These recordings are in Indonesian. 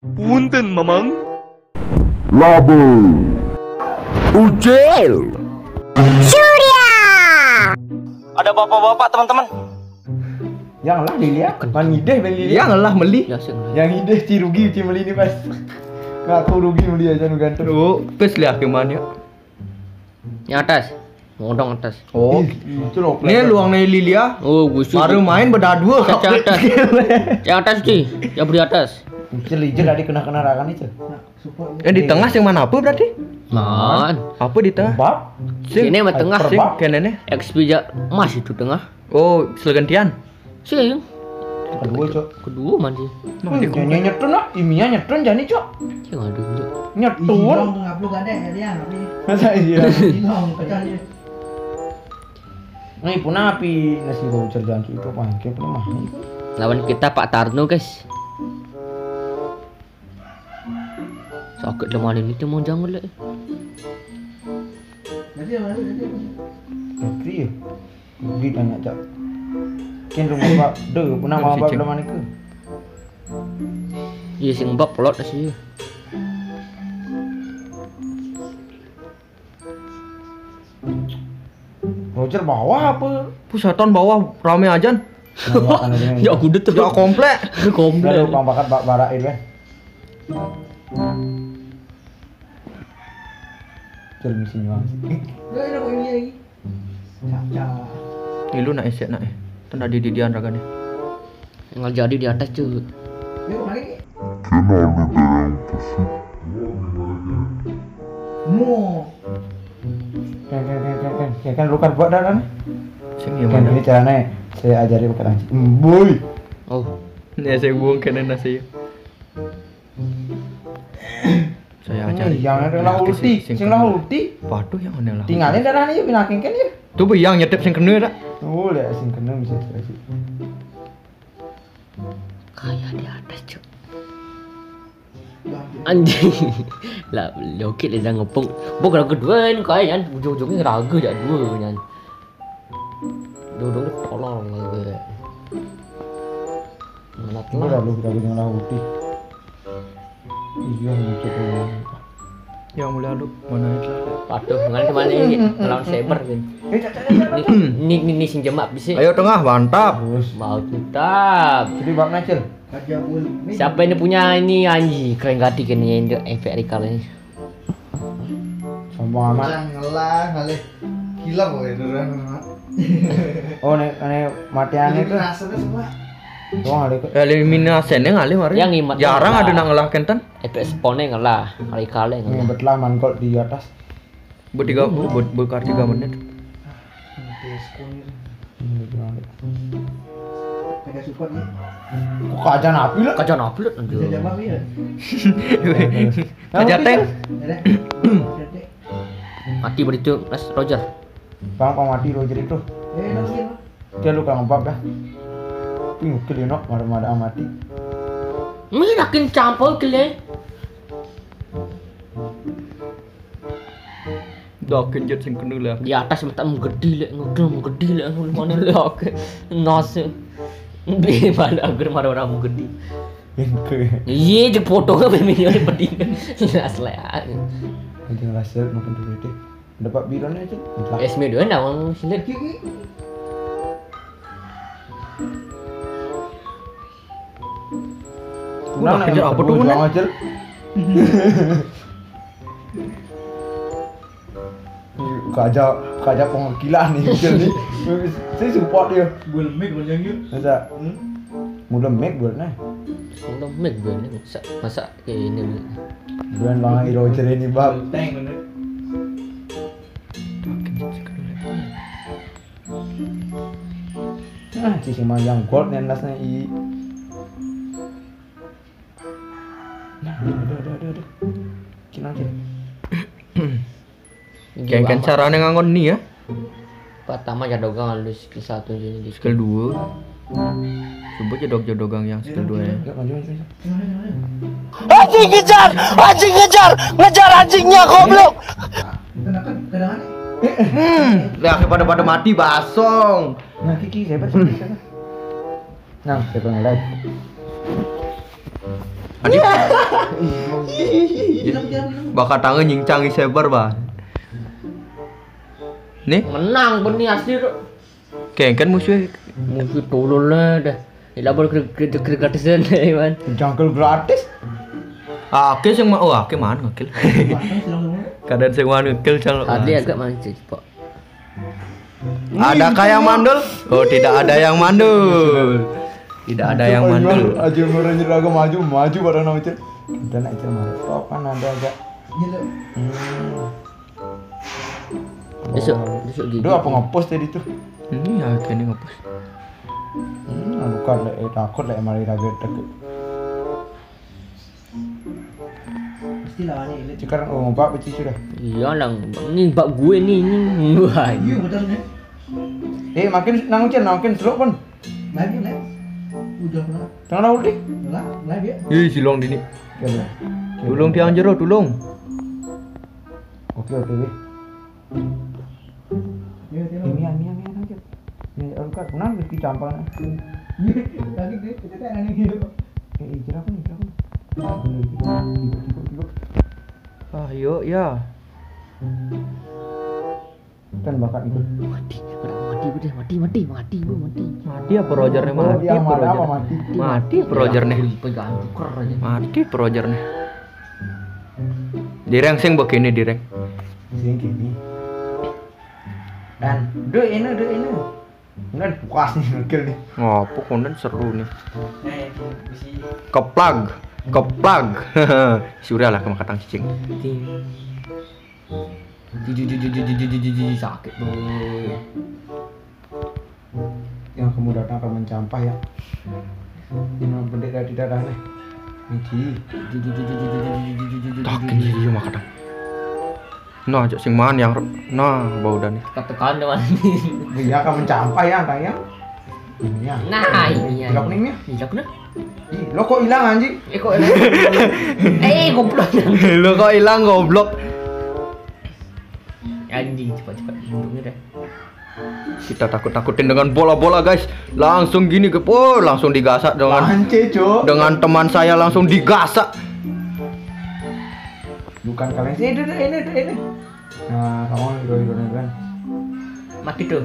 Punten, Mamang. Labu Ucil Surya. Ada bapak-bapak, teman-teman. Janganlah dilihat. Man ngideh ben lihat. Janganlah meli. Yang ngideh ci rugi ci meli ni pas. Ngaku rugi meli aja nu gantung. Oh, pes lihat ke mana? Yang atas. Ngodong atas. Oh, Itu loh. ini luang nih Lilia. Oh, busuk. Baru main berdua. Yang atas. Yang atas sih. Yang di atas. Ucil ijel tadi kena rakan itu. Di tengah yang mana apa berarti? Man. Apa di tengah? Bab. Sini mah tengah. Sing kenene. XP Mas itu tengah. Oh, selegantian. Sih. Kedua, Cok. Kedua man sih. Nyanyi nyetun lah, iminya nyetun jadi, Cok. Yang ada itu. Nyetun. Masa iya. Nih pun api nasi baucer jangan itu pangke pun mah. Lawan kita Pak Tarno guys. Sakit lemah ini tuh mau jangan lah. Tapi ya. Di tanya, Cok. Ken rumah bab deh pernah mau bab lemah ke. Iya sing bab pelot sih. Roger bawah apa? Pusatan bawah rame aja. Ya aku udah tuh. Ya komplek. Komplek. Lalu bang bakat barak itu kan. Cel misi nyuang. Ilu nak esek nak. Tanda di didian ragane. Nggak jadi di atas tuh. Kan bukan buat dah kan? Sing yang Kan mana? ini caranya saya ajari pakai lancip. Boy. Oh. Ini saya buang kena nasi. Saya ajar. Yang ada lah ulti, sing lah ulti. Waduh yang mana lah. Tinggalin darah nih pinakin kan ya. Tuh yang nyetep sing kena dak. Oh, lihat sing kena bisa kasih. Kayak di atas cuy. Anjing. Lah lokit dia dah ngepung. Bukan kedua ni kayak ujung-ujungnya raga je dua nyan. Dua-dua tolong lah. Mana Ini dah telah. lu kita punya lah ulti. Iya, cukup. Yang mulia lu mana itu? Waduh, ngan kemana ni? Melawan saber kan. Ni sing jemak bisa. Ayo tengah mantap. Terus. Mau tetap. Jadi bab nacil. Siapa ini punya ini anjing keren gati kan yang efek recall ini. Sombong amat. Ngelah kali gila boy orang. Oh, nek matian itu. Rasanya semua. Doang ada ke. Eliminasi yang ngalih mari. Yang imat Jarang lah. ada nak ngelah kentan. Efek spawnnya ngalah, recall Ini ngalah. betlah mankol di atas. Berkar 3 menit. Pakai support ni. Kok kajan api lah? Kacau naplut anjir. Bisa jawab ni. Aja tank. Ada. Mati begitu, Mas Roger. Bang mati Roger itu. Nongkin. Dia luka ngembab dah. Ping kill you nok mada mati. Ini yakin campur kele. Dah kenjut sing kena lah. Di atas mata menggede lek, menggede lek mana lek. Nos. Be mana agar mana orang menggede. Engke. Iya je foto ke video ni pedih. Asli. Anjing rasa makan dulu deh. Dapat birunya aja. Entah. Esme dia nak orang silat. Kurang kerja apa tuh, Bang Nek? Acil? Kajak pengakilan nih Acil nih. Saya support dia. Buat mic macam ni. Masa mudah make buat nah. Udah make gue ni masak kayak ini. Bukan bang Roger ini bab. Tank mana? Sisi yang gold yang nasnya i. Nah, ada. Kena aja. Kan caranya ngangon ni ya. Pertama jadogang halus ke satu jadi di Skill 2. Coba jodogang yang skill 2 ya. Yuk, maju. Anjing kejar, ngejar anjingnya goblok. Kadang-kadang Lah pada mati basong. Nah, Kiki, saya baca. Nah, saya pengen live. Adik. Bakal tangan nyincang sebar bah. Nih, Menang benih asli tuh. kan musuh. Musuh tolol lah dah. Ila boleh gratisan man. Jangkul gratis. Akil sing mau akil mana akil. Kadang sing mau akil cang. Adli agak mancing cepat. Adakah yang mandul? Oh, tidak ada yang mandul. Tidak ada yang mandul. Aja orang jeraga maju barang nama cek. Kita nak cek mana? Top kan ada agak. Besok gigi. Duh apa ngepost tadi tuh? Ini ya kini ngapus. Bukan lah, takut lah mari raga tek. Mesti lawan ini. Sekarang ngobak beci sudah. Iya lang. Ni bab gue ni. Wah. Iya betul nih. Makin makin slow pun. Lagi lah. Udah lah. Tengah ulti. Lah, lagi. Ih, silong dini. Oke. Tulung tiang jero, tulung. Oke. Ini aja. Ini angkat punan mesti campur. Lagi deh, kita tak nanya gitu. Jerap nih. Ah, yuk ya. Dan bakat itu. Mati. Mati apa Roger nih? Mati apa Roger? Mati apa Roger nih? Pegang tuker aja. Mati apa Roger nih? Direng sing begini direng. Sing gini. Dan ini. Kemudian puas nih ngekil nih. Ngopo konten seru nih. Keplag. Surya lah kema katang cicing. Sakit tuh. Yang kamu datang akan mencampah ya. Ini bendera di darah nih. Takin jadi mah katang. Nah, ajak sing man yang nah bau dan Tekan teman. Dia akan mencampah ya tayang. Ini ya. Nah, ini ya. Blok nih ya. Hilak na. Lo kok hilang anjing? Kok goblok. Lo kok hilang goblok? Anjing cepat duduknya dah. Kita takut-takutin dengan bola-bola guys. Langsung gini ke langsung digasak Lance, Cok. dengan teman saya langsung digasak. Bukan kalian sih ini. Nah, kamu hero-hero kan. Mati tuh.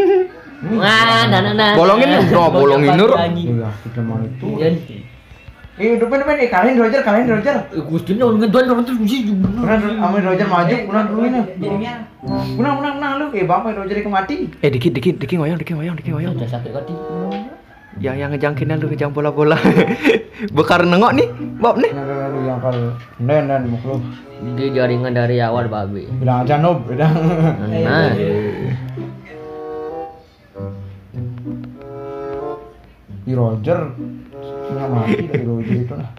Nah. Bolongin no, bolongin nur. Iya, sudah mau itu. Iya. Depan kalian Roger. Gusti no ngeduan orang tuh sih. Kunang amin Roger maju, kunang dulu ini. Kunang lu, bapak Roger itu mati. Dikit ngoyong. Udah sakit kaki. Yang ngejangkinnya lu ngejang bola-bola. Bekar nengok nih, Bob nih. Lu yang kalau nen muklu. Dia jaringan dari awal babi. Bilang aja nob, bilang. Nah. Di Roger punya mati dari Roger itu lah.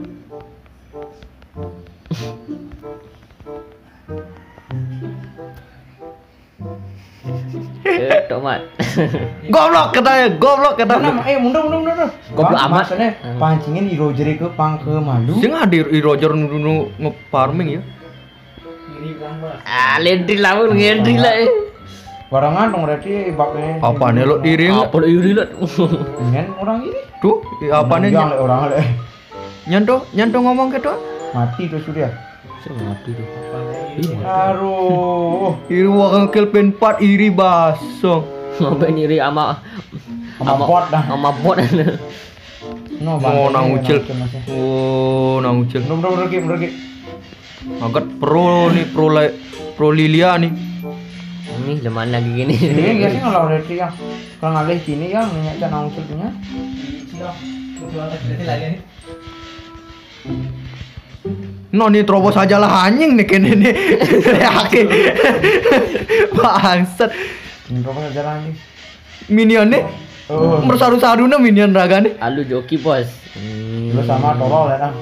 Tomat. Goblok katanya. Mundur. Goblok amat. Maksudnya pancingin di Roger itu pang ke malu. Sing hadir i Roger nu nge-farming ya. Lendri lah, ngendri lah. Barangan dong berarti bapaknya. Apa nih lo diri? Apa lo iri lah? Nen orang ini. Tuh, apa nih? Yang orang le. Nyanto ngomong gitu. Mati tuh sudah. Mati tuh. Aduh. Iri wakang kelpen 4 iri basong. Ngapain iri ama bot dah. Ama bot. No, nang ucil. Nang ucil. Bener ki. Agak pro Lilia nih. Ini zaman lagi gini. Ini biasanya kalau udah yang kalau ngalih sini yang minyak nang ucil punya. No nih terobos aja lah anjing nih kene nih. Yakin. Bangsat. Ini terobos aja lah anjing. Minion nih. Bersaru-saru nih minion raga nih. Alu joki bos. Lu sama Torol ya kan.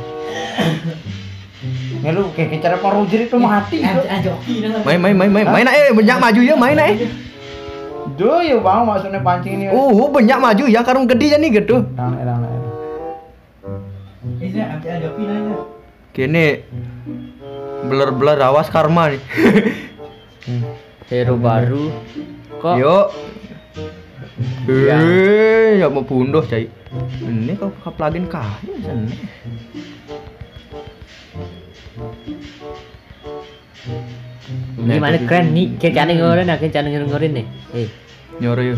Ya lu kayak cara Pak Roger itu mati. Main banyak maju ya main Duh ya bang maksudnya pancing ini. Banyak maju ya karung gede nih gitu. Elang. Ini ada joki nanya. Kini blur awas karma nih. Hero baru. Kok? Yuk. Ya mau punduh cai. Ini kau plugin kah? Gimana keren nih? Kayak cara ngorin nah, kayak cara ngorin nih. Nyori.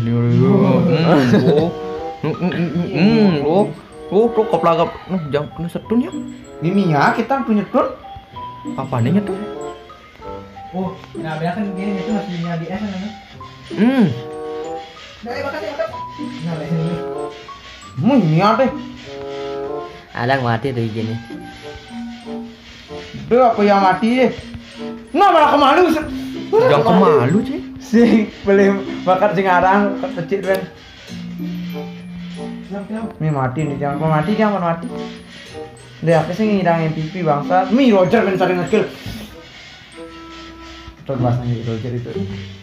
Tuh keplagap. Jangan kena setun ya. Miminya kita punya tun. Apa nih tuh? Oh, nah biar kan gini itu masih di es kan. Nah, makan. Nah, ini. Ini ada. Alang mati tuh gini. Duh, apa yang mati? Nah, malah kemalu. Jangan kemalu sih. Sing boleh makan sing arang kecil kan. Mi mati nih, jangan mati. Dia apa sih ngirangin pipi bangsa? Mi Roger kan sering ngekill. Terus bahasanya Roger itu.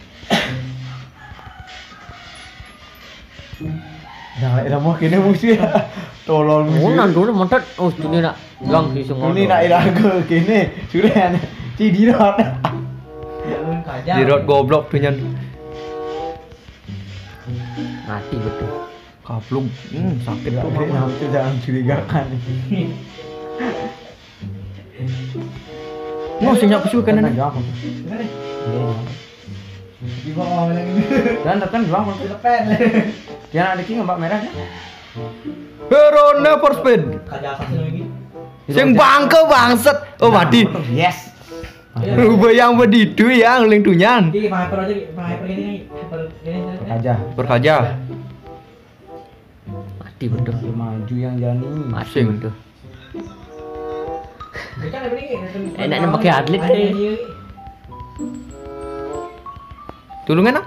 Jangan ada mau kini musuh ya. Tolong musuh. Nan dulu montat. Oh, ini nak gang sih semua. Ini nak iraga kini. Sudah Cidirot. Dirot goblok tuh nyan. Mati betul. Kaplung. Sakit tuh. Itu jangan curigakan. Mau senyap susu kan nih. Di bawah lagi. Dan datang jual pun Lepet. jangan ada king mbak merah kan? Hero never spin. Kaja asasnya lagi. Sing bangke bangset. Oh mati. Yes. Rubah yang bedidu yang ling tunyan. Ini hyper aja, hyper ini. Aja. Berkaja. Mati betul. Maju yang jani. Mati betul. Enaknya pakai atlet deh. Tulungan ah.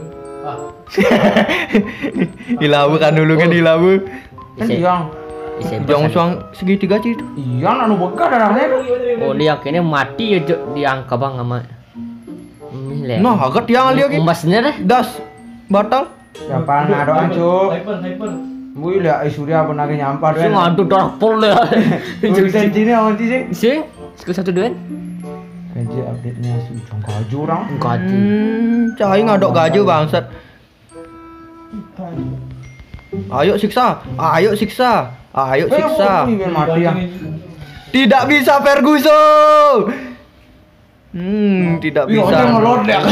Ilawu kan dulu kan ilawu. Kan yang Jong suang segitiga sih itu. iya anu bekar darahnya. Oh dia akhirnya mati ya diangka bang sama. Nah, agak yang lihat gitu. Masnya deh. Das batal. Siapa nado ancu? Hyper. Wih lah Surya pernah nyampar Si ngadu darah pol ya. Jadi sini orang sih. Si, skill 1 duan. Kerja update-nya sujung kaju orang. Gaji. Cahaya ngadok gaju bangsat. Ayo siksa. Ayo siksa. Ini mati ya. Tidak bisa Ferguson. Tidak bisa. Iya, dia ngelot ya.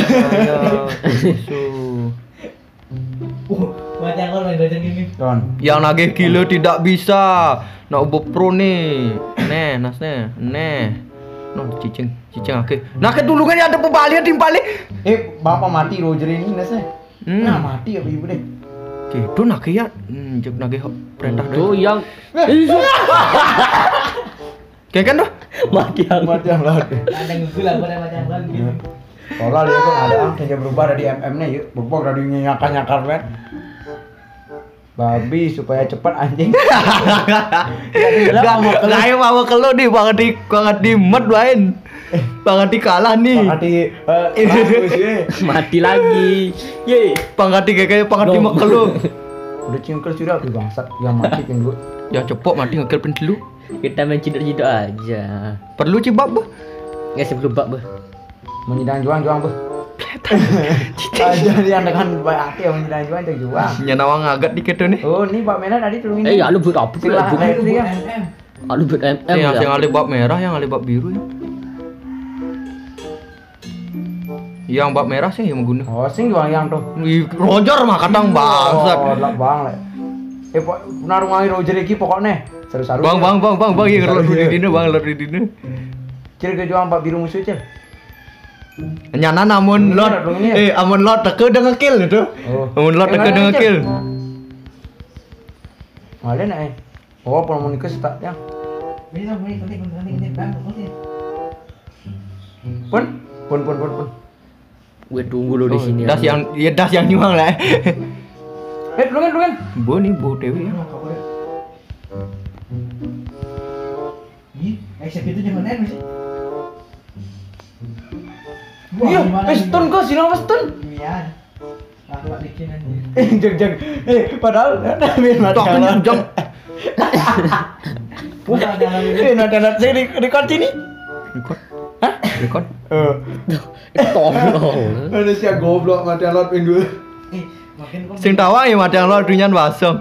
Buat yang kalau belajar gini. Don. Yang nagih kilo tidak bisa. Nak ubo pro nih. Nasne. No cicing ake. Nah kedulungan ada pembalian timpali. Bapak mati Roger ini nase. Nah mati ya ibu deh. Gitu nake ya. Jek nagih perintah Tuh deh. yang Kayak kan tuh. mati yang Lot. Ada ngegul lah buat macam lagi. Kalau dia kok ada yang berubah dari MM-nya yuk, berubah dari nyakar kan. Babi supaya cepat anjing. Gak mau kelo nih banget di med lain. Banget di kalah nih. mati lagi. Ye. Banget di kayak banget di mekelo. Udah cingkel sudah api bangsat yang mati kan gue. Ya cepok mati ngekil pen dulu. Kita main ciduk-ciduk aja. Perlu cibab bah. Nggak sebelum bak bah. Menyidang juang beh. Aja dia dengan baik hati yang menyidang juang juang. Nyanawang agak dikit tuh nih. Oh ini Pak Merah tadi turun Ya lu buat apa sih? Lah, Lu buat MM Yang alibab merah, yang alibab biru ya. Yang bab merah sih yang mengguna. Oh sing juang yang tuh. Roger mah kadang bangsat. Oh lah bang le. Penarung ngai Roger iki pokoknya seru-seru. Bang, yang ngelot di dino, bang ngelot di dino. Cil ke juang Pak biru musuh cil. Nyana namun lot, amun lot teke udah ngekill itu. Amun lot teke udah ngekill. Malah nih. Oh Pulmonicus tak yang. Bisa nanti bang. Pun. Gue tunggu lo di sini. Das yang nyuang lah. Dulungan. Bu nih bu Dewi ya. Eksekutif jangan main sih. Iya, stun kok silang stun. Iya. Pak bikin aja. Jag. Padahal main mati. Jong. Bukan dalam Nada saya record sini. Record. Tolong. Ada siapa goblok mati alot minggu. makin kok. Sing tawa ya mati yang lot dunyan basem.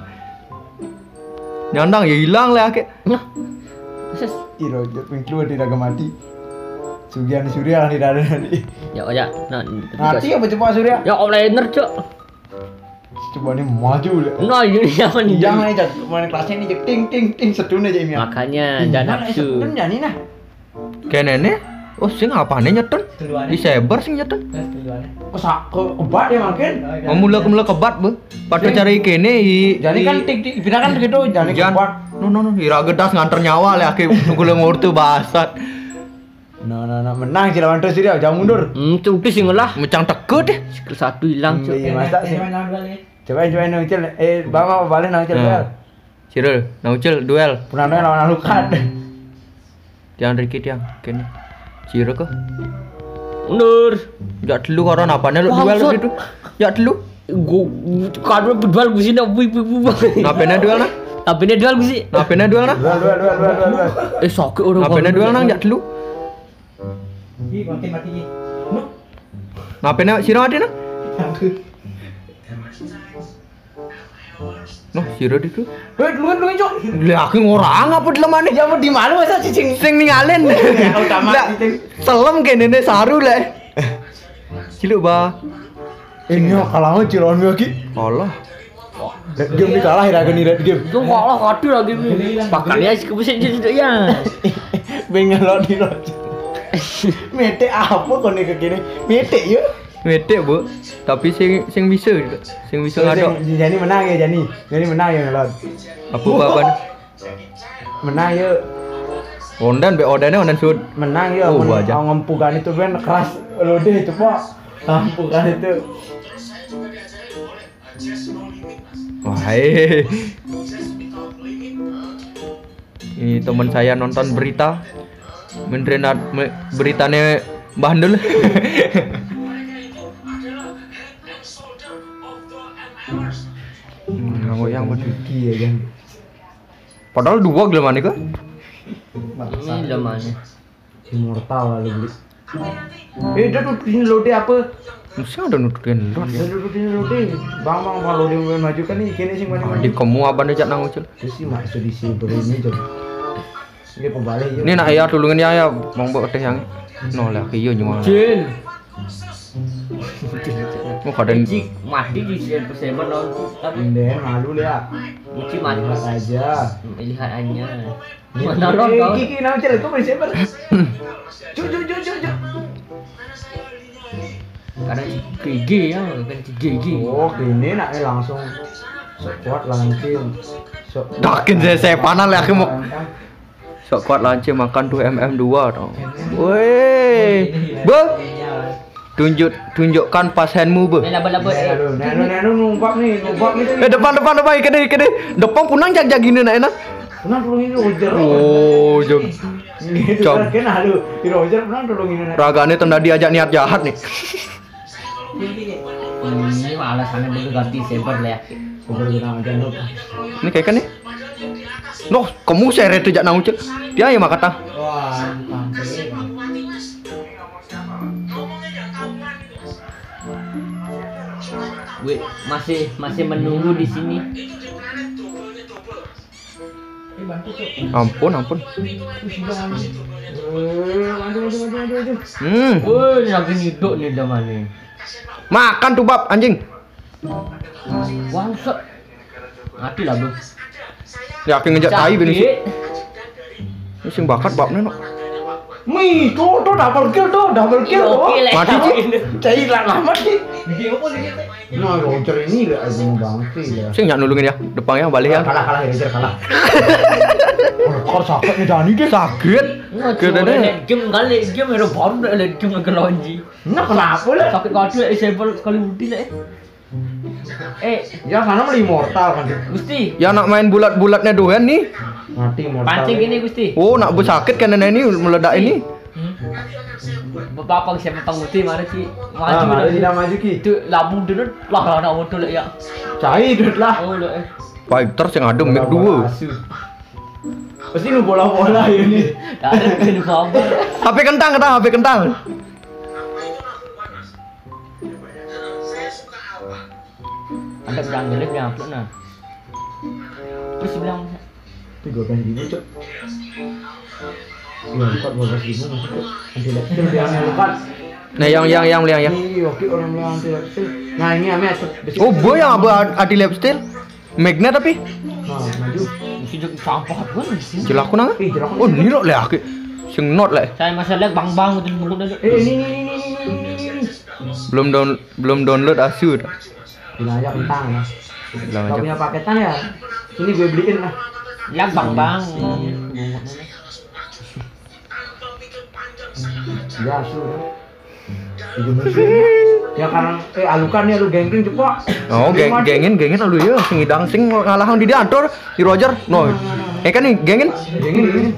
Nyandang ya hilang lah akeh. Nah. Iro jet keluar tidak mati. Sugihan Surya kan tidak ada nanti. Ya. Nah, Nanti apa coba Surya? ya offliner, Cok. Coba nih maju lah. Nah, ini jangan Jangan aja main kelasnya ini cek ting setune aja ini. Makanya jangan nafsu. Setune jadi nah. Kayak nenek. Oh, sing apane nyeton? Di saber sing nyeton. Ke obat ya makin. Mula kebat, Bu. Padha cari kene i. Jadi kan tik bina kan gitu jadi ke obat. No, ira gedas nganter nyawa le ake nunggu le ngurtu basat. Nah, menang sih lawan terus dia, jangan mundur. Cuti sing lah. Mecang teke deh. Skill 1 hilang, Cok. Iya, masa sih. Coba nangcil, bang apa balik nangcil duel. Ciril, naucil duel. Pernah lawan Alucard. Jangan Ricky tiang, kene. Ciril ke? Mundur. Ya dulu koron apane lu duel Bangsat. gitu. Ya dulu. Kado berdua gue sih nak bu. Napene duel nah? Tapi ini duel gue sih. Napene duel nah? Duel. Sakit orang. Napene duel nang ya dulu. Ki konten mati ki. Napene sira mati nah? Noh, sira itu. Duluan cok. Lah aku ngorang apa delemane? Ya mau di mana masa cicing? Sing ningalen. utama Lah, selem kene ne saru le. Ciluk ba. Ini kalah ciron lagi. Allah. Game ini kalah ya gini red game. Itu kalah kado lagi nih. Pakalnya sih kebusen jadi ya. Pengen lo di lo. Mete apa kau nih ke kini? Mete yuk. Medek, Bu. Tapi sing bisa juga. Sing bisa ngadok. Jani menang ya Jani. Jani menang ya ngelon. Apa baban? Menang ya. Ondan be ondan sud. Menang ya. Oh, aja. Ngempukan itu kan keras. Lo deh itu pak. Ngempukan itu. Wah, ini teman saya nonton berita. Beritanya bandel. Ngoyang banget. Iya kan. Padahal dua gila mana kok? Ini lemahnya. Immortal lalu beli. Dia tututin lode apa? Mesti ada nututin lot ya. Dia tututin lode. Bang kalau lode maju kan nih kini sih mana? Di kamu abang aja nang ucil. Itu sih maksud di sini ini jadi. Ini pembalik ya. Ini nak ayah tulungin ya bang buat teh yang nolak kiyo cuma. Jin. Mau kadang Cik mati di sini perseman non. Tapi Inden malu ya. Uci mati Lihat aja. lihat aja. Mana non kau? Kiki nama cel kau bersih ber. Cu. Karena gigi ya, kan gigi. Oh ini nak langsung sekuat langsung. dakin saya panas lah aku mau. Sok kuat lanci makan tuh MM2 dong. Woi, bu, tunjukkan pas handmu bu. Laba-laba Nenu numpak nih. Depan kene depan punang jag gini nak enak. Pernah tolongin Roger. Oh, jog. Cok. Kan aduh, di Roger pernah tolongin. Ragane tenda diajak niat jahat nih. Ini alasannya dulu ganti saber lah ya. Sabar kita aja lu. Ini kayak kan nih. Noh, kamu seret tuh jak nang ucil. Dia ya makata. Wah, pantai. Gue masih menunggu di sini. Ampun. Maju. Woi, lagi hidup nih zaman nih. Makan tuh bab anjing. Wangsat. Mati lah bro. Ya aku ngejak tai bener sih. Ini sing bakat babnya no. Tuh double kill tuh. Mati sih. Cai lama sih. Nah, Roger ini gak ada bangke ya. Sing nyak nulungin ya. Depannya balik ya. Kalah Roger kalah. Kor sakit nih Dani deh. Sakit. Kedede game kali game hero baru dah lihat game ke lonji. Nah, kenapa lah? Sakit kaki lah saber sekali udah lah. Ya karena mau immortal kan. Gusti. Ya nak main bulat-bulatnya doyan nih. Mati immortal. Pancing ini Gusti. Oh, nak bersakit kan nenek ini meledak ini. Bapak siapa pangguti mana sih? Maju tidak maju ki. Itu labung dulu lah nak betul ya. Cai dud lah. Oh lah. Fighter yang ada mic 2. Pasti lu bola-bola ya nih. Tak ada kena kabar. HP kentang. Ada pedang gelap yang upload nah. Terus bilang 13.000 cok. Iya, lupa 12.000 masuk. Anti lepsil dia lupa. Nah, yang beli yang. Iya, oke orang bilang anti lepsil. Nah, ini ame Oh, boy yang anti lap steel. Magnet tapi. Nah, maju. Mesti jadi sampah kan. Jelaku nang. Ih, jerak. Oh, ni lok le aki. Sing not le. Saya masalah bang itu buku dah. Ini. Belum download asu. Bilang aja kentang ya. Bilang Kalau aja. punya paketan ya, ini gue beliin lah. Lag bang. Ya, asu ya. Ya karena alukan nih lu gengking cepat. Oh, gengin lu ya. Sing idang sing ngalahang di diatur di Roger. No. Kan nih gengin. Gengking.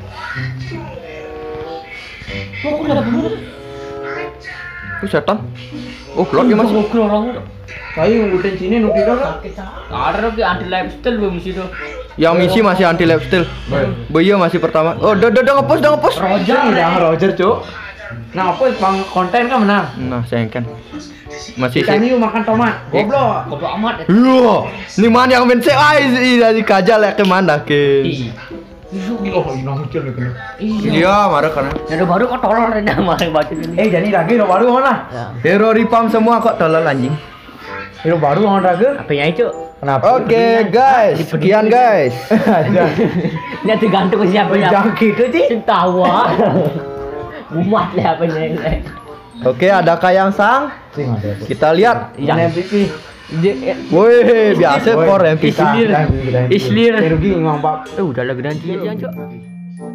Pokoknya ada bener. Ku setan. Oh, klot ya Mas. Pokoknya orang Kayu ngulutin sini nuk tidak kan? ada lagi anti lifestyle belum mesti tuh. Yang misi masih anti lap steel. Boyo masih pertama. Oh, udah ngepost. Roger, Cuk. Nah, apa bang konten kan menang. Nah, sayangkan. Masih Kita sih. ini makan tomat. Goblok. Goblok amat. Iya, ini mana yang men dari kajal ya ke mana ke? Oh, ini muncul nih kena. Iya, marah karena Ada baru kok tolol reda malah baca ini. Jadi lagi lo baru mana? Ya. hero ripam semua kok tolol anjing. Lo baru mana lagi? Apanya itu? Kenapa? Oke, guys, sekian guys. Ini tergantung siapa ya. Jangan gitu sih. Tawa. Umat lah apanya ini. Oke, adakah yang sang? Kita lihat. Yang MVP. Woi, biasa for MVP. Islir. Rugi ngomong. Udah lah gedan dia, Cok.